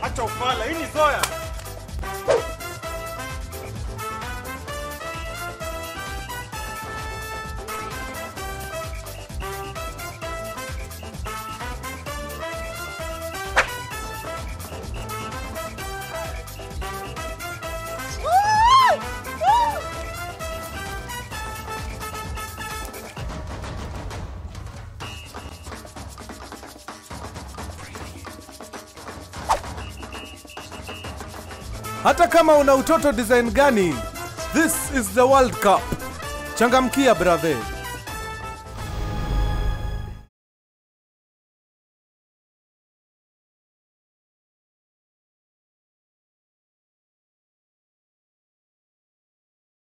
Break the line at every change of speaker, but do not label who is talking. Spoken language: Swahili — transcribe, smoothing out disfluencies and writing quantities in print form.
Acha ufala, hii ni zoya.
Hata kama una utoto design gani, this is the World Cup. Changamkia brother.